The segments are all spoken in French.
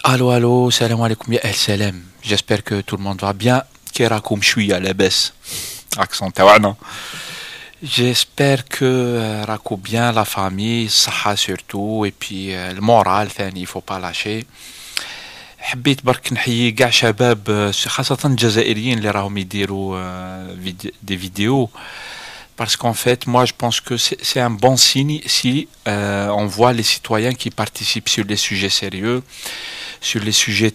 Allô, allô, salam alaikum, ya el salam. J'espère que tout le monde va bien. Kerakoum chouïa la baisse. Accent tawana. J'espère que rakou bien la famille, saha surtout, et puis le moral, il faut pas lâcher. حبيت برك نحيي كاع شباب خاصة الجزائريين اللي راهم يديروا des vidéos parce qu'en fait moi je pense que c'est un bon signe si on voit les citoyens qui participent sur les sujets sérieux sur les sujets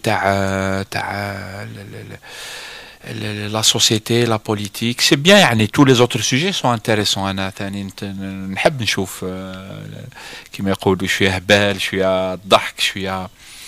la société, la politique. C'est bien يعني tous les autres sujets sont intéressants. أنا ثاني نحب نشوف كما يقولوا شوية هبال شوية ضحك شوية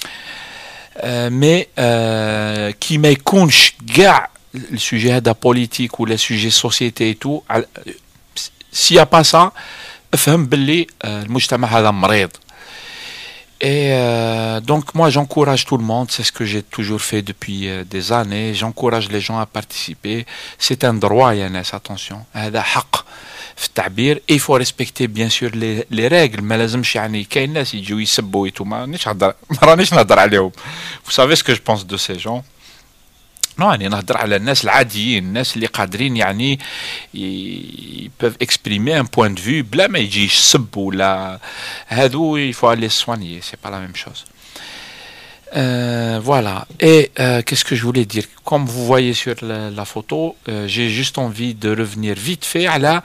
mais qui ما يكونش كاع السوجي هذا politique ou les sujets société et tout s'il y a pas ça افهم باللي المجتمع هذا مريض. Et donc moi j'encourage tout le monde, c'est ce que j'ai toujours fait depuis des années, j'encourage les gens à participer, c'est un droit Yannis, attention, هذا حق في التعبير, et il faut respecter bien sûr les règles, ما لازمش يعني كاين ناس يجوا يسبوا ويتو ما رانيش نهضر عليهم. Vous savez ce que je pense de ces gens? Non, يعني نهضر على الناس العاديين, الناس اللي قادرين يعني ils peuvent exprimer un point de vue بلا ما يجي يسب ولا هادو il faut aller soigner, c'est pas la même chose. Voilà. Et qu'est-ce que je voulais dire? Comme vous voyez sur la photo, j'ai juste envie de revenir vite fait على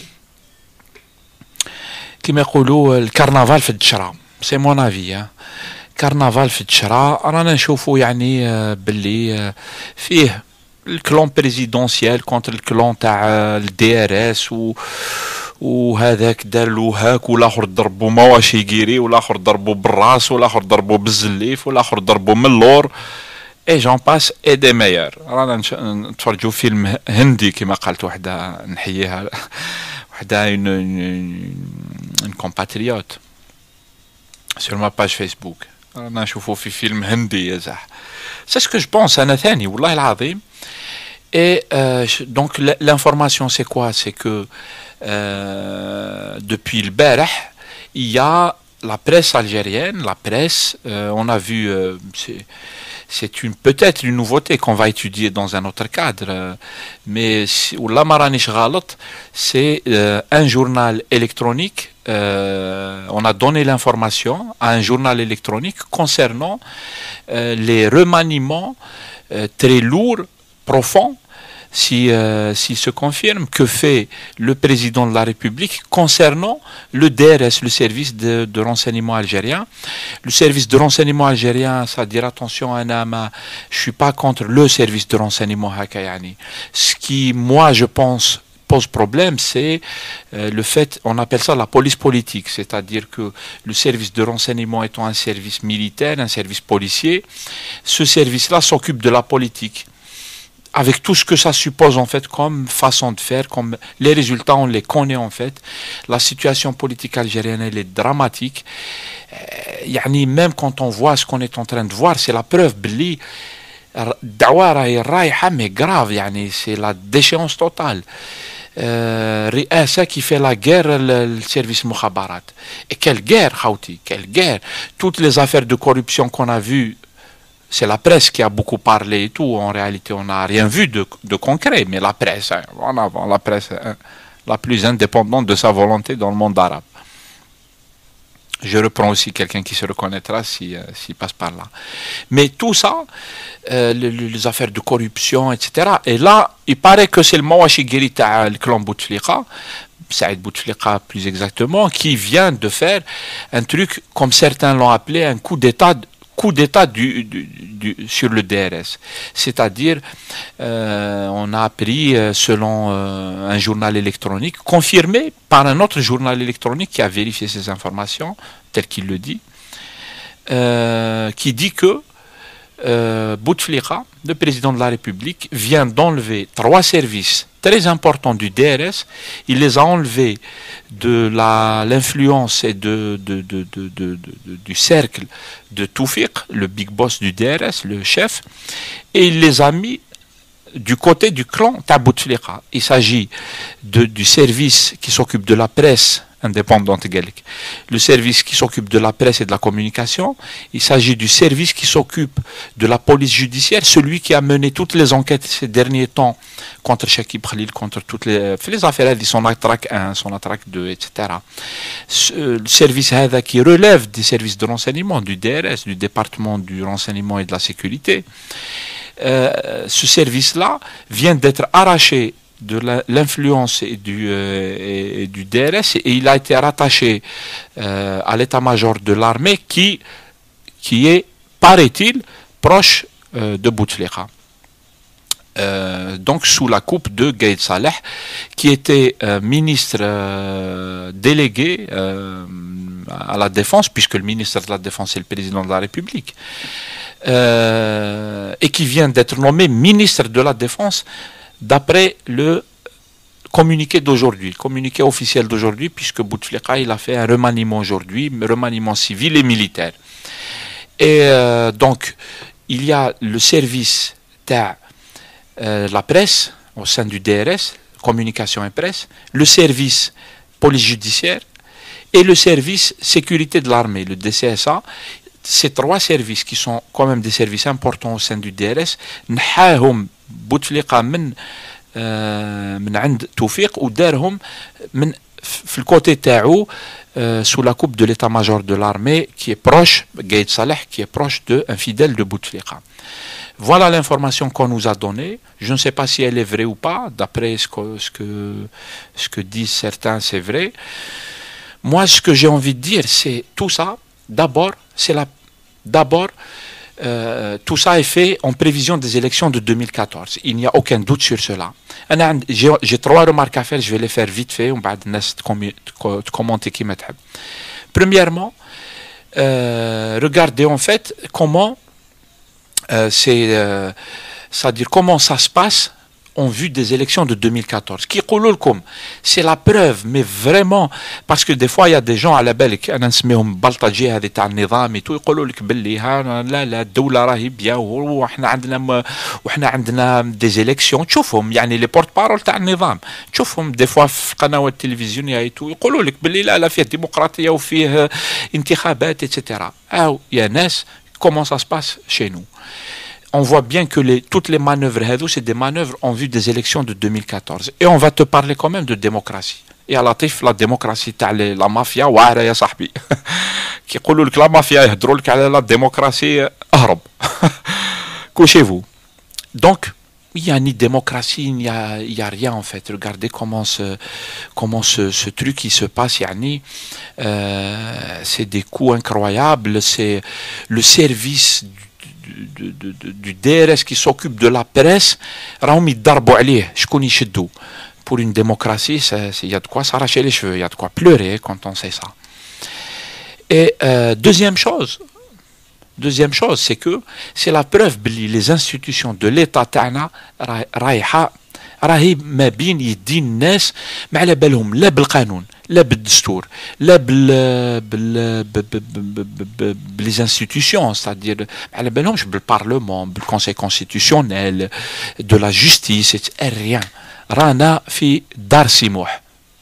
كما يقولوا الكرنفال في الدشرة. C'est mon avis, hein. كرنفال في الدشرة رانا نشوفوا يعني باللي فيه الكلون بريزيدونسيال كونتر الكلون تاع الدي ار اس وهذاك دار له هاك والاخر ضربوا مواشي كيري والاخر ضربوا بالراس والاخر ضربوا بالزليف والاخر ضربوا من اللور اي جون باس اي دي ميور. رانا نتفرجوا فيلم هندي كما قالت وحده نحييها وحده une compatriote sur ma page Facebook. رانا نشوفوا في فيلم هندي يا زح. C'est ce que je pense انا ثاني والله العظيم. Et donc l'information c'est quoi? C'est que depuis le Barah, il y a la presse algérienne, la presse, on a vu, c'est peut-être une nouveauté qu'on va étudier dans un autre cadre, mais c'est un journal électronique, on a donné l'information à un journal électronique concernant les remaniements très lourds, profonds, s'il se confirme, que fait le président de la République concernant le DRS, le service de renseignement algérien. Le service de renseignement algérien, c'est-à-dire, attention, je ne suis pas contre le service de renseignement Hakayani. Ce qui, moi, je pense, pose problème, c'est le fait, on appelle ça la police politique, c'est-à-dire que le service de renseignement étant un service militaire, un service policier, ce service-là s'occupe de la politique, avec tout ce que ça suppose en fait comme façon de faire, comme les résultats on les connaît en fait. La situation politique algérienne elle est dramatique. يعني même quand on voit ce qu'on est en train de voir, c'est la preuve بلي الدعوة راهي رايحة mais grave يعني c'est la déchéance totale. رئاسة qui fait la guerre le service مخابرات. Et quelle guerre خاوتي, quelle guerre. Toutes les affaires de corruption qu'on a vues, c'est la presse qui a beaucoup parlé et tout. En réalité, on n'a rien vu de concret. Mais la presse, hein, en avant, la presse hein, la plus indépendante de sa volonté dans le monde arabe. Je reprends aussi quelqu'un qui se reconnaîtra s'il passe par là. Mais tout ça, les affaires de corruption, etc. Et là, il paraît que c'est le Mawashi Guerita, le clan Bouteflika, Saïd Bouteflika plus exactement, qui vient de faire un truc, comme certains l'ont appelé, un coup d'état sur le DRS. C'est-à-dire, on a appris, selon un journal électronique, confirmé par un autre journal électronique qui a vérifié ces informations, tel qu'il le dit, qui dit que Bouteflika, le président de la République, vient d'enlever 3 services très importants du DRS. Il les a enlevés de l'influence et du cercle de Toufiq, le big boss du DRS, le chef, et il les a mis du côté du clan Bouteflika. Il s'agit du service qui s'occupe de la presse indépendante. Le service qui s'occupe de la presse et de la communication, il s'agit du service qui s'occupe de la police judiciaire, celui qui a mené toutes les enquêtes ces derniers temps contre Chakib Khalil, contre toutes les affaires, son attraque 1, son attraque 2, etc. Le service qui relève des services de renseignement, du DRS, du département du renseignement et de la sécurité, ce service-là vient d'être arraché de l'influence et du DRS et il a été rattaché à l'état-major de l'armée qui est, paraît-il, proche de Bouteflika. Donc sous la coupe de Gaïd Saleh, qui était ministre délégué à la défense, puisque le ministre de la défense est le président de la République, et qui vient d'être nommé ministre de la défense d'après le communiqué d'aujourd'hui, le communiqué officiel d'aujourd'hui, puisque Bouteflika il a fait un remaniement aujourd'hui, remaniement civil et militaire. Et donc il y a le service de la presse au sein du DRS, communication et presse, le service police judiciaire et le service sécurité de l'armée, le DCSA. Ces trois services qui sont quand même des services importants au sein du DRS, نحاهم بوتفليقة من عند توفيق ودارهم من في الكوتي تاعو sous la coupe de l'état-major de l'armée qui est proche, Gaïd Saleh, qui est proche d'un fidèle de Bouteflika. Voilà l'information qu'on nous a donnée. Je ne sais pas si elle est vraie ou pas. D'après ce que disent certains, c'est vrai. Moi, ce que j'ai envie de dire, c'est tout ça. D'abord, tout ça est fait en prévision des élections de 2014. Il n'y a aucun doute sur cela. J'ai trois remarques à faire, je vais les faire vite fait, on va commenter qui m'aide. Premièrement, regardez en fait comment c'est-à-dire comment ça se passe en vue des élections de 2014. C'est la preuve, mais vraiment, parce que des fois, il y a des gens à la belle qui نسميهم بلطجية هذه تاع النظام يقولوا لك باللي لا الدولة راهي بيان وإحنا عندنا des élections تشوفهم يعني les porte-parole تاع النظام تشوفهم des fois في قنوات التلفزيونية يقولوا لك باللي لا فيه ديمقراطية وفيه انتخابات etc. أو يا ناس comment ça se passe chez nous. On voit bien que toutes les manœuvres, c'est des manœuvres en vue des élections de 2014. Et on va te parler quand même de démocratie. Et à la démocratie, la mafia, واعرة يا صاحبي. qui يقولوا لك la mafia يهضروا لك على la démocratie, أهرب. Couchez-vous. Donc, il n'y a ni démocratie, il n'y a rien en fait. Regardez comment ce truc qui se passe, c'est des coups incroyables, c'est le service du DRS qui s'occupe de la presse, pour une démocratie, il y a de quoi s'arracher les cheveux, il y a de quoi pleurer quand on sait ça. Et deuxième chose, c'est que c'est la preuve que les institutions de l'État تاعنا راهي ما بين يدين الناس ما على بالهم لا بالقانون لا بالدستور لا les institutions, c'est-à-dire ما على بالهمش بالبارلمان بالكونسيل constitutionnel de la justice rien. رانا في دار سموح.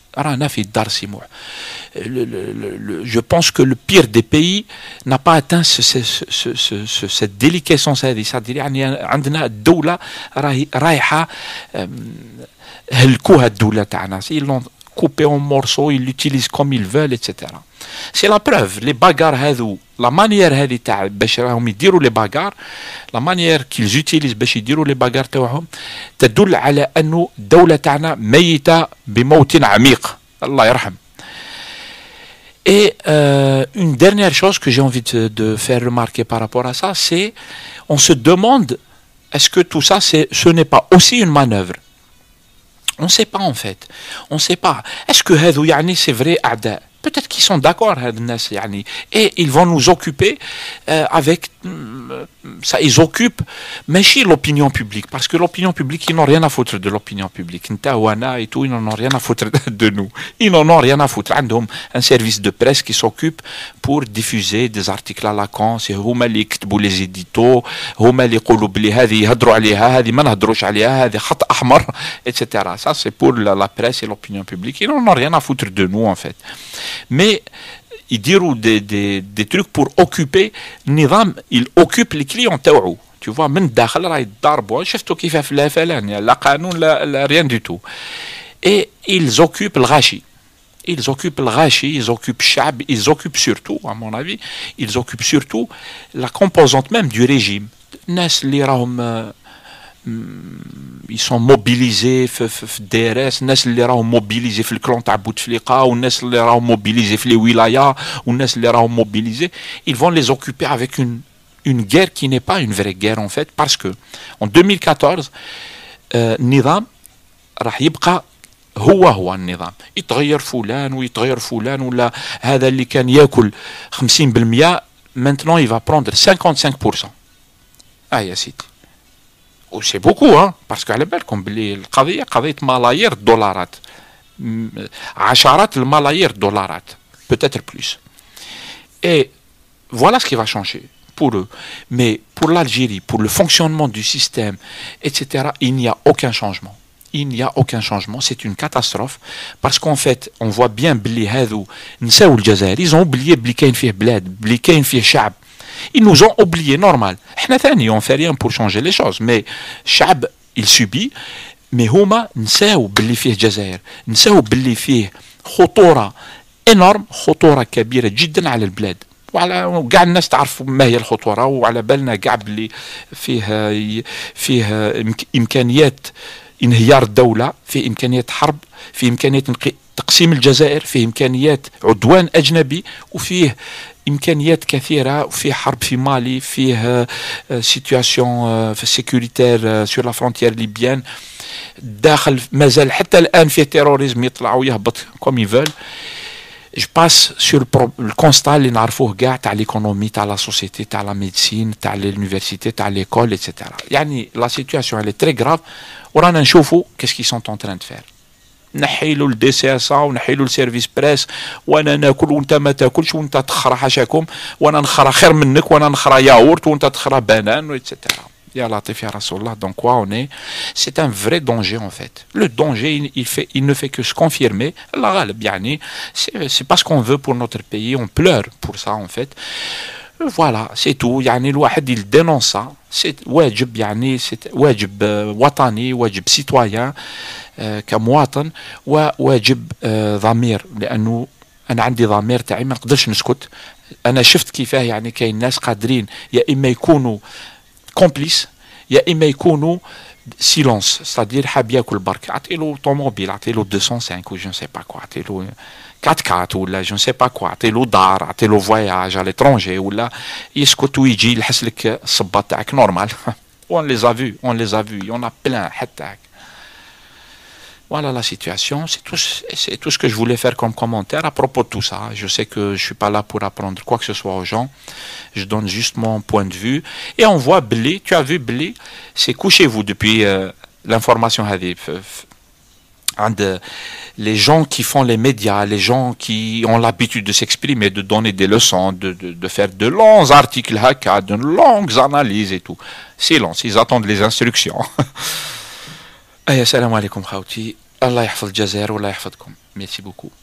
Je pense que le pire des pays n'a pas atteint cette déliquescence هذه. C'est-à-dire عندنا الدولة رايحة هلكوها الدولة تاعنا. Ils l'ont coupé en morceaux, ils l'utilisent comme ils veulent, etc. C'est la preuve. Les bagarres هذو, la manière هذه تاع باش راهم يديروا les bagarres, la manière qu'ils utilisent باش يديروا les bagarres تاعهم تدل على أنه الدولة تاعنا ميتة بموت عميق. الله يرحم. Et une dernière chose que j'ai envie de faire remarquer par rapport à ça, c'est on se demande est-ce que tout ça ce n'est pas aussi une manœuvre. On ne sait pas en fait. On ne sait pas. Est-ce que هذو يعني c'est vrai أعداء peut-être qu'ils sont d'accord, et ils vont nous occuper avec ça. Ils occupent, mais chez l'opinion publique, parce que l'opinion publique, ils n'ont rien à foutre de l'opinion publique. Ntawana et tout, ils n'en ont rien à foutre de nous. Ils n'en ont rien à foutre. Ils ont un service de presse qui s'occupe pour diffuser des articles à la con. C'est هما اللي يكتبوا les éditos, هما اللي يقولوا بلي هذه يهضروا عليها, هذه ما نهضروش عليها, هذه خط أحمر, etc. Ça, c'est pour la presse et l'opinion publique. Ils n'en ont rien à foutre de nous, en fait. Mais ils diront des trucs pour occuper النظام. Il occupe les clients تاوعو. Tu vois, من الداخل راه يضربوا. شفتوا كيف في الهفلان, لا قانون لا rien du tout. Et ils occupent الغاشي. Ils occupent le ghachi, ils occupent Chab, ils occupent surtout, à mon avis, ils occupent surtout la composante même du régime. Ils sont mobilisés في الدرس, الناس اللي راهم mobilisés في الكلون تاع بوتفليقه, والناس اللي راهم mobilisés في les ولايا, والناس اللي راهم mobilisés, ils vont les occuper avec une guerre qui n'est pas une vraie guerre en fait, parce que en 2014 النظام راح يبقى هو النظام. يتغير فلان ويتغير فلان, ولا هذا اللي كان ياكل 50% maintenant il va prendre 55%. يا سيدي. وسي بوكو باسكو على بالكم بلي القضيه قضيه ملايير الدولارات, عشرات الملايير دولارات, peut-être plus. Et voilà ce qui va changer pour eux. Mais pour l'Algérie, pour le fonctionnement du système, etc., il n'y a aucun changement. Il n'y a aucun changement, c'est une catastrophe, parce qu'en fait, on voit bien بلي هذو نساو الجزائر, ils ont oublié بلي كاين فيه بلاد, بلي كاين فيه شعب. Ils nous ont oublié, normal. احنا ثاني on fait rien pour changer les choses, mais الشعب il subit, mais هما نساو بلي فيه جزائر, نساو بلي فيه خطورة énorme, خطورة كبيرة جدا على البلاد. وعلى كاع الناس تعرف ما هي الخطورة, وعلى بالنا كاع بلي فيه إمكانيات انهيار الدولة, في إمكانيات حرب, في إمكانيات تقسيم الجزائر, في إمكانيات عدوان أجنبي, وفيه إمكانيات كثيرة, وفيه حرب في مالي, فيه سيتواسيون سيكوريتير سور لا فرونتيير ليبيان, داخل مازال حتى الآن فيه تيروريزم يطلع ويهبط كوم يفول. Je passe sur le constat اللي نعرفوه كاع تاع l'économie, تاع la société, تاع la médecine, تاع l'université, تاع l'école, etc. يعني la situation elle est très grave, ورانا نشوفوا qu'est-ce qu'ils sont en train de faire. نحيلوا الدي سي اس ونحيلوا السيرفيس بريس, وانا ناكل وانت ما تاكلش, وانت تخرى حاشاكم, وانا نخرى خير منك, وانا نخرى ياورت, وانت تخرى بانان, etc. Ya Latif Ya Rasulallah, donc quoi on est, c'est un vrai danger en fait. Le danger, il ne fait que se confirmer. C'est pas ce qu'on veut pour notre pays, on pleure pour ça en fait. Voilà, c'est tout. يعني الواحد il dénonce ça. C'est واجب, يعني c'est واجب وطني, واجب citoyen كمواطن, وواجب ضمير, لأنه أنا عندي ضمير تاعي ما نقدرش نسكت. أنا شفت كيفاه يعني كاين ناس قادرين يا إما يكونوا كومبليس, يا اما يكونوا سيلونس, c'est-à-dire حاب ياكل برك, عطيلو طوموبيل, عطيلو 205 ou je ne sais pas quoi, عطيلو 4x4 ولا je ne sais pas quoi, عطيلو دار, عطيلو فواياج على l'étranger, ولا يسكت ويجي يلحس لك الصباط تاعك نورمال. on les a vus, il y en a plein حتى. Voilà la situation, c'est tout ce que je voulais faire comme commentaire à propos de tout ça. Je sais que je ne suis pas là pour apprendre quoi que ce soit aux gens, je donne juste mon point de vue. Et on voit Blé, tu as vu Blé, c'est couchez-vous depuis l'information. Les gens qui font les médias, les gens qui ont l'habitude de s'exprimer, de donner des leçons, de faire de longs articles, de longues analyses et tout. Silence, ils attendent les instructions. السلام عليكم خاوتي, الله يحفظ الجزائر ولا يحفظكم. ميرسي بوكو.